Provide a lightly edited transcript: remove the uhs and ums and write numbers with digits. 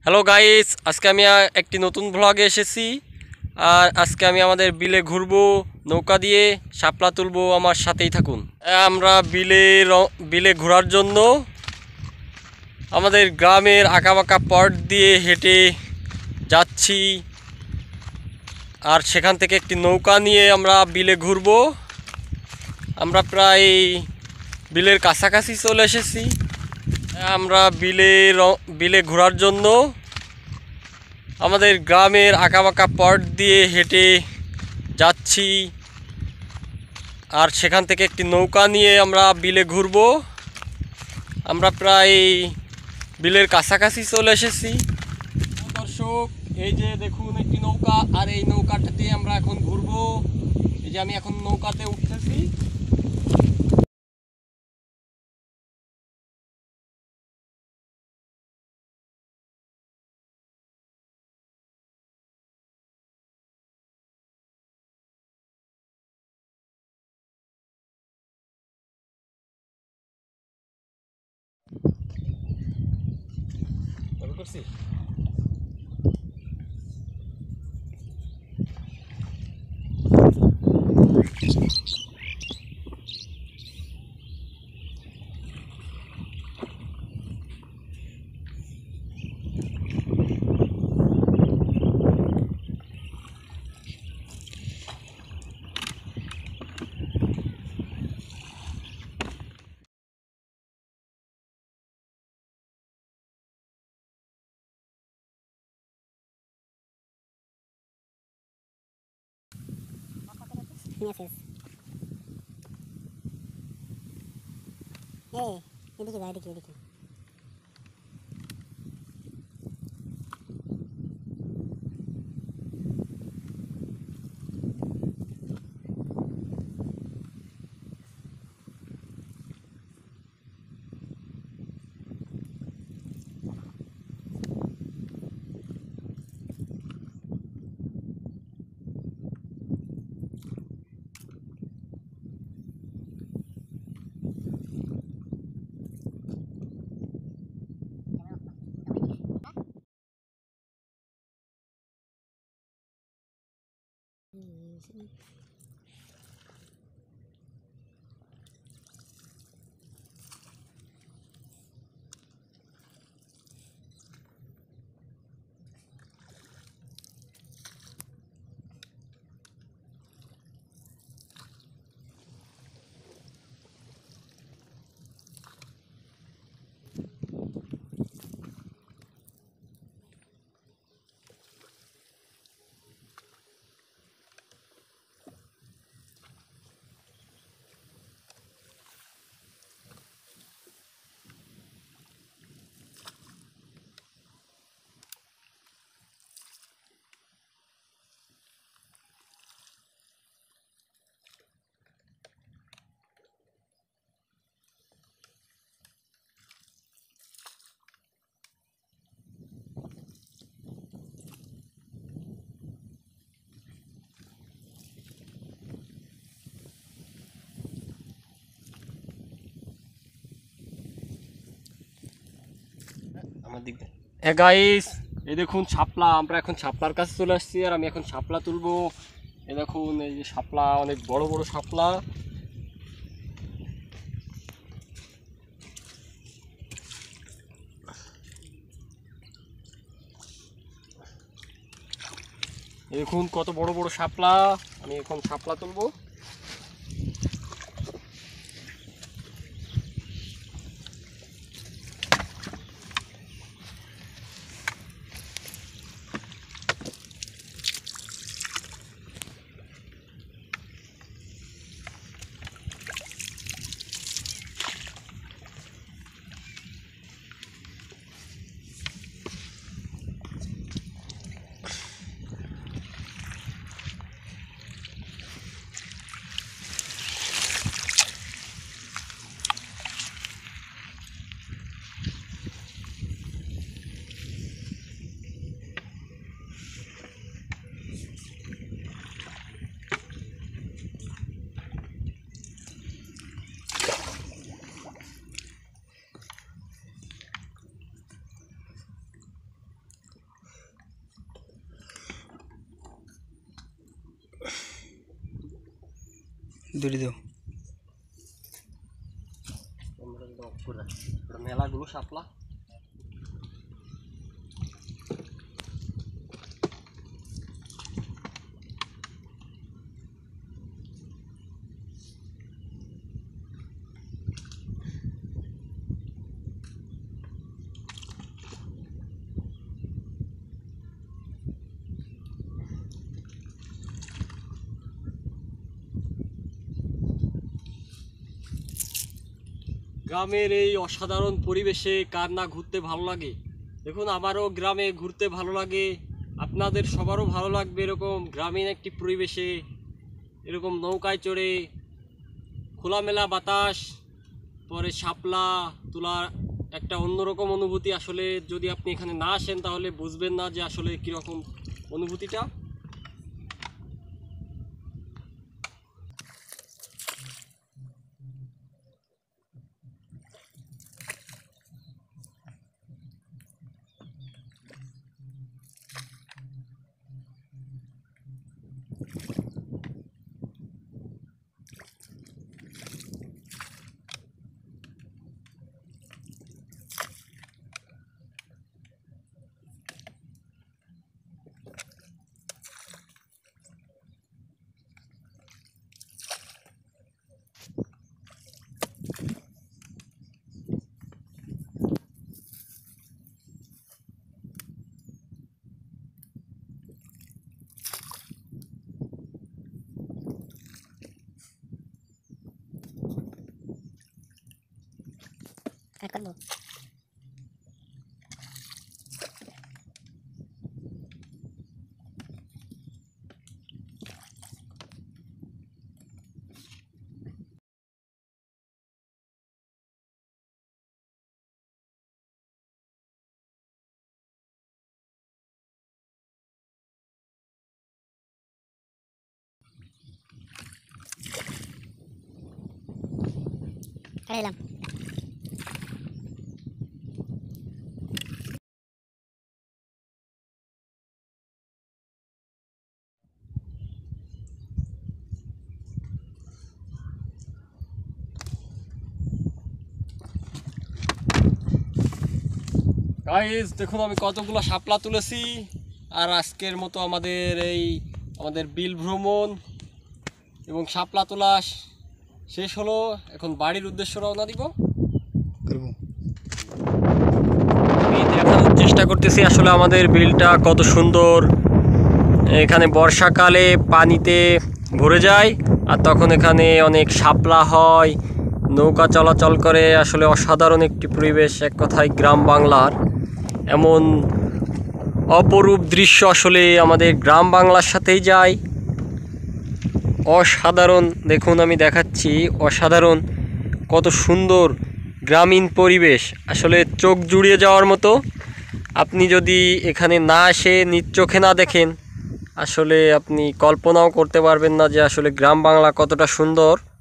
Hello guys, আজকে আমি একটি নতুন ব্লগে এসেছি। আর আজকে আমি আমাদের বিলে ঘুরবো, নৌকা দিয়ে শাপলা তুলবো। আমার সাথেই থাকুন। আমরা বিলে ঘোরার জন্য আমাদের গ্রামের আঁকাবাঁকা পথ দিয়ে হেঁটে যাচ্ছি। আর সেখান থেকে একটি নৌকা নিয়ে আমরা বিলে ঘুরবো। আমরা প্রায় বিলের কাছাকাছি চলে এসেছি। আমরা বিলে ঘোরার জন্য আমাদের গ্রামের আঁকাবাঁকা পথ দিয়ে হেঁটে যাচ্ছি। আর সেখান থেকে একটি নৌকা নিয়ে আমরা বিলে ঘুরবো। আমরা প্রায় বিলের কাছাকাছি চলে এসেছি। দর্শক, এই যে দেখুন একটি নৌকা, আর এই নৌকাটা দিয়ে আমরা এখন ঘুরবো। এই যে আমি এখন নৌকাতে উঠতেছি। করছি এদিকে যা, এদিকে এদিকে। আমার দিক দিয়ে। হ্যাঁ গাইস, এই দেখুন শাপলা। আমরা এখন শাপলার কাছে চলে আসছি, আর আমি এখন শাপলা তুলবো। এই দেখুন, এই যে শাপলা, অনেক বড় বড় শাপলা। দেখুন কত বড় বড় শাপলা। আমি এখন শাপলা তুলবো। দূরে দাও। মেলাগুলো শাপলা। গ্রামের এই অসাধারণ পরিবেশে কার না ঘুরতে ভালো লাগে। দেখুন, আমারও গ্রামে ঘুরতে ভালো লাগে, আপনাদের সবারও ভালো লাগবে এরকম গ্রামীণ একটি পরিবেশে এরকম নৌকায় চড়ে খোলামেলা বাতাস, পরে শাপলা তোলার একটা অন্যরকম অনুভূতি। আসলে যদি আপনি এখানে না আসেন তাহলে বুঝবেন না যে আসলে কীরকম অনুভূতিটা। কাট করবো। এলাম। গাইস দেখুন, আমি কতগুলো শাপলা তুলেছি। আর আজকের মতো আমাদের বিল ভ্রমণ এবং শাপলা তোলা শেষ হলো। এখন বাড়ির উদ্দেশ্যে রওনা দিব। করবো। আমি দেখানোর চেষ্টা করতেছি আসলে আমাদের বিলটা কত সুন্দর। এখানে বর্ষাকালে পানিতে ভরে যায়, আর তখন এখানে অনেক শাপলা হয়, নৌকা চলাচল করে। আসলে অসাধারণ একটি পরিবেশ, এক কথায় গ্রাম বাংলার এমন অপরূপ দৃশ্য আসলে আমাদের গ্রাম বাংলার সাথেই যায়। অসাধারণ, দেখুন আমি দেখাচ্ছি, অসাধারণ কত সুন্দর গ্রামীণ পরিবেশ, আসলে চোখ জুড়িয়ে যাওয়ার মতো। আপনি যদি এখানে না এসে নিজ চোখে না দেখেন আসলে আপনি কল্পনাও করতে পারবেন না যে আসলে গ্রাম বাংলা কতটা সুন্দর।